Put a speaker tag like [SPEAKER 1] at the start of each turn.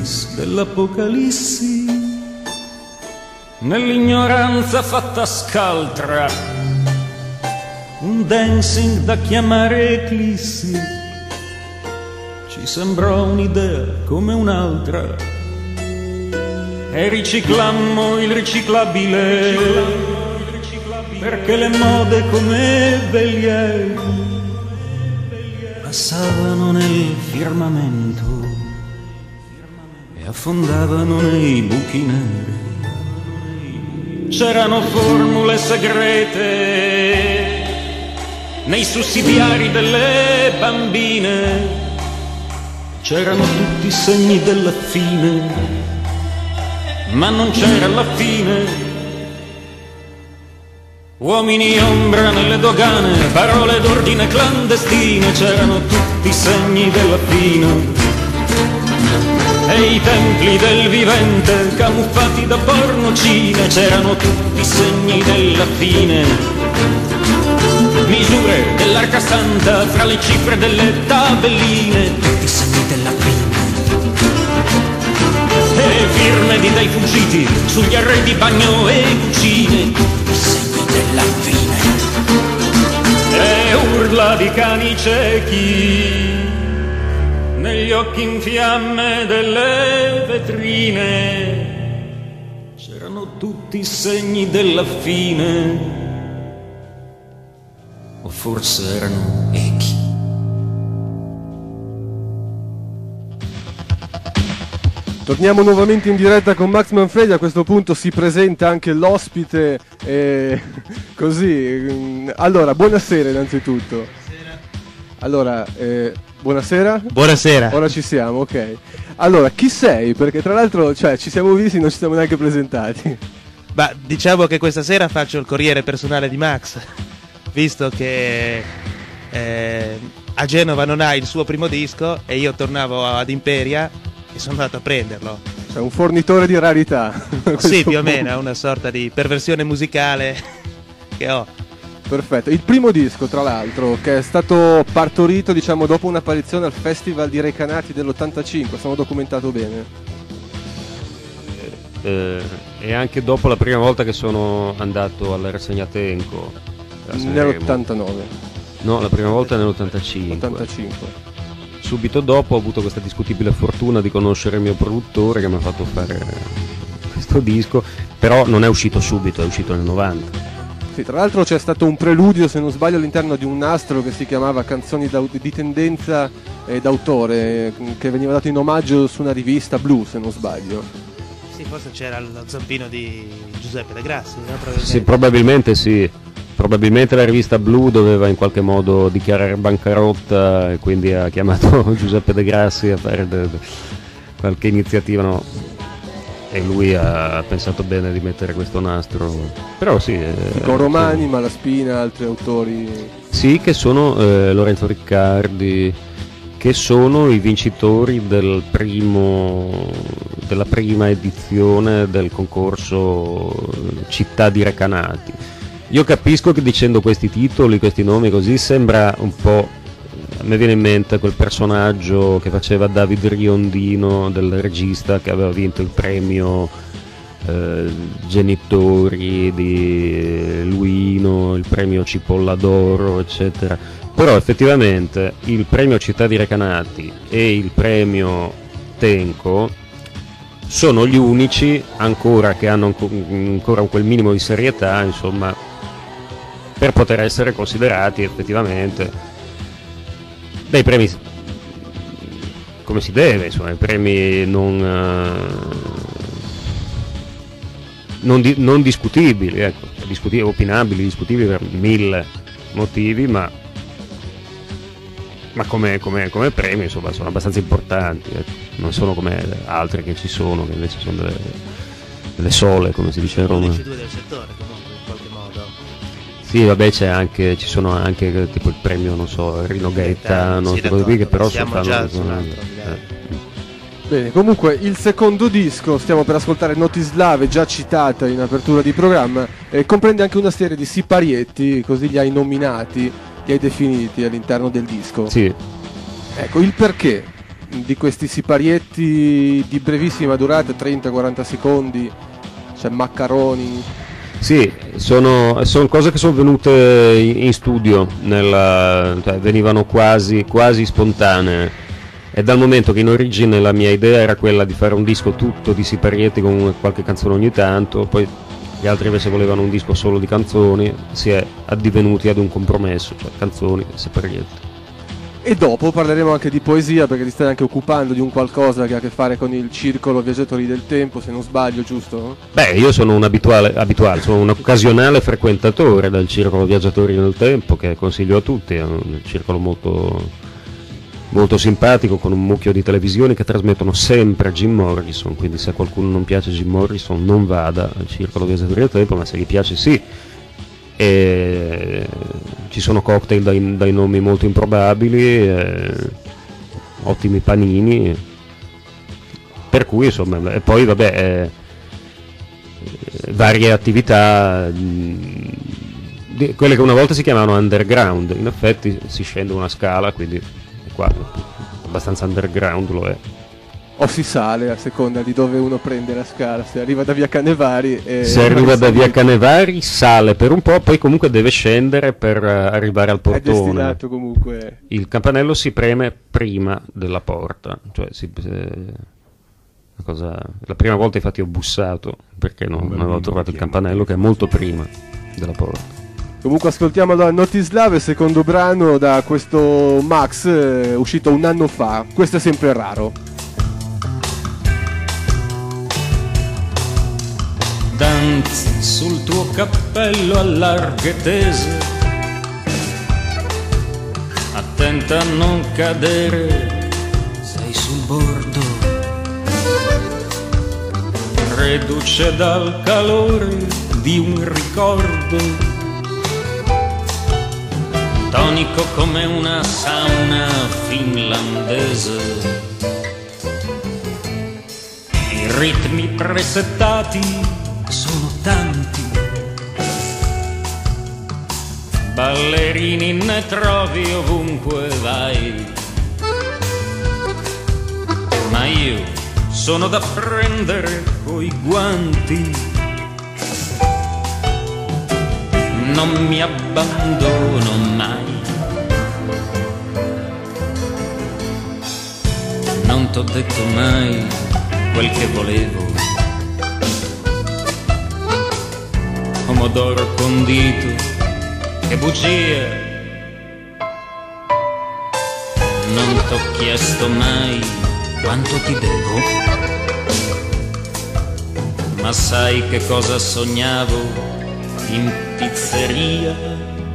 [SPEAKER 1] Isis dell'Apocalissi, nell'ignoranza fatta scaltra, un dancing da chiamare eclissi, ci sembrò un'idea come un'altra e riciclammo il riciclabile, perché le mode come velier passavano nel firmamento e affondavano nei buchi neri. C'erano formule segrete nei sussidiari delle bambine, c'erano tutti i segni della fine, ma non c'era la fine. Uomini ombra nelle dogane, parole d'ordine clandestine, c'erano tutti i segni della fine. E i templi del vivente, camuffati da pornocine, c'erano tutti i segni della fine. Misure dell'arca santa fra le cifre delle tabelline, tutti i segni della fine. E firme di dei fuggiti sugli arredi bagno e cucine, tutti i segni della fine. E urla di cani ciechi negli occhi in fiamme delle vetrine, c'erano tutti i segni della fine, o forse erano echi.
[SPEAKER 2] Torniamo nuovamente in diretta con Max Manfredi. A questo punto si presenta anche l'ospite, così. Allora, buonasera innanzitutto. Allora, buonasera.
[SPEAKER 3] Buonasera.
[SPEAKER 2] Ora ci siamo, ok. Allora, chi sei? Perché tra l'altro, cioè, ci siamo visti e non ci siamo neanche presentati.
[SPEAKER 3] Bah, diciamo che questa sera faccio il corriere personale di Max, visto che a Genova non ha il suo primo disco e io tornavo ad Imperia e sono andato a prenderlo.
[SPEAKER 2] Cioè, un fornitore di rarità.
[SPEAKER 3] Sì, più o meno, è una sorta di perversione musicale che ho.
[SPEAKER 2] Perfetto, il primo disco tra l'altro che è stato partorito diciamo dopo un'apparizione al Festival di Recanati dell'85, sono documentato bene?
[SPEAKER 4] E anche dopo la prima volta che sono andato alla rassegna Tenco
[SPEAKER 2] nell'89.
[SPEAKER 4] No, la prima volta nell'85.
[SPEAKER 2] 85.
[SPEAKER 4] Subito dopo ho avuto questa discutibile fortuna di conoscere il mio produttore che mi ha fatto fare questo disco, però non è uscito subito, è uscito nel 90.
[SPEAKER 2] Sì, tra l'altro c'è stato un preludio, se non sbaglio, all'interno di un nastro che si chiamava Canzoni di tendenza d'autore, che veniva dato in omaggio su una rivista Blu, se non sbaglio.
[SPEAKER 3] Sì, forse c'era lo zampino di Giuseppe De Grassi, no?
[SPEAKER 4] Sì, probabilmente sì. Probabilmente la rivista Blu doveva in qualche modo dichiarare bancarotta e quindi ha chiamato Giuseppe De Grassi a fare qualche iniziativa, no? E lui ha pensato bene di mettere questo nastro. Però sì.
[SPEAKER 2] Con Romani, Malaspina, altri autori.
[SPEAKER 4] Sì, che sono Lorenzo Riccardi, che sono i vincitori della prima edizione del concorso Città di Recanati. Io capisco che dicendo questi titoli, questi nomi così, sembra un po', a me viene in mente quel personaggio che faceva David Riondino, del regista che aveva vinto il premio Genitori di Luino, il premio Cipolla d'Oro, eccetera. Però effettivamente il premio Città di Recanati e il premio Tenco sono gli unici ancora che hanno ancora quel minimo di serietà, insomma, per poter essere considerati effettivamente dei premi come si deve, insomma, i premi non discutibili, ecco, opinabili, discutibili per mille motivi, ma come premi, insomma, sono abbastanza importanti, ecco. Non sono come altri che ci sono, che invece sono delle sole, come si dice a Roma.
[SPEAKER 3] Del settore, comunque, in qualche modo.
[SPEAKER 4] Sì, vabbè, ci sono anche tipo il premio, non so, Rino Gaetano,
[SPEAKER 3] sì,
[SPEAKER 4] che però
[SPEAKER 3] siamo già su un altro
[SPEAKER 2] Bene, comunque il secondo disco, stiamo per ascoltare Notislave, già citata in apertura di programma, comprende anche una serie di siparietti, così li hai nominati, li hai definiti all'interno del disco.
[SPEAKER 4] Sì.
[SPEAKER 2] Ecco, il perché di questi siparietti di brevissima durata, 30-40 secondi, cioè maccaroni.
[SPEAKER 4] Sì, sono cose che sono venute in studio, cioè venivano quasi spontanee. E dal momento che in origine la mia idea era quella di fare un disco tutto di siparietti con qualche canzone ogni tanto, poi gli altri invece volevano un disco solo di canzoni, si è addivenuti ad un compromesso, cioè canzoni e siparietti.
[SPEAKER 2] E dopo parleremo anche di poesia, perché ti stai anche occupando di un qualcosa che ha a che fare con il circolo Viaggiatori del Tempo, se non sbaglio, giusto?
[SPEAKER 4] Beh, io sono un abituale, sono un occasionale frequentatore del circolo Viaggiatori del Tempo, che consiglio a tutti, è un circolo molto simpatico, con un mucchio di televisioni che trasmettono sempre Jim Morrison, quindi se a qualcuno non piace Jim Morrison non vada al circolo Viaggiatori del Tempo, ma se gli piace sì. E ci sono cocktail dai nomi molto improbabili, ottimi panini, per cui insomma, e poi vabbè, varie attività, quelle che una volta si chiamavano underground, in effetti si scende una scala, quindi qua abbastanza underground lo è.
[SPEAKER 2] O si sale a seconda di dove uno prende la scala, se arriva da via Canevari
[SPEAKER 4] se arriva da via Canevari sale per un po', poi comunque deve scendere per arrivare al portone.
[SPEAKER 2] È destinato comunque.
[SPEAKER 4] Il campanello si preme prima della porta, cioè la prima volta infatti ho bussato perché non avevo trovato il campanello, che è molto prima della porta.
[SPEAKER 2] Comunque ascoltiamo la Notislave, il secondo brano da questo Max, uscito un anno fa. Questo è sempre raro.
[SPEAKER 1] Danzi sul tuo cappello a larghe tese, attenta a non cadere, sei sul bordo, reduce dal calore di un ricordo, tonico come una sauna finlandese, i ritmi presettati sono tanti, ballerini ne trovi ovunque vai, ma io sono da prendere coi guanti, non mi abbandono mai, non t'ho detto mai quel che volevo, pomodoro condito, che bugia, non t'ho chiesto mai quanto ti devo, ma sai che cosa sognavo in pizzeria?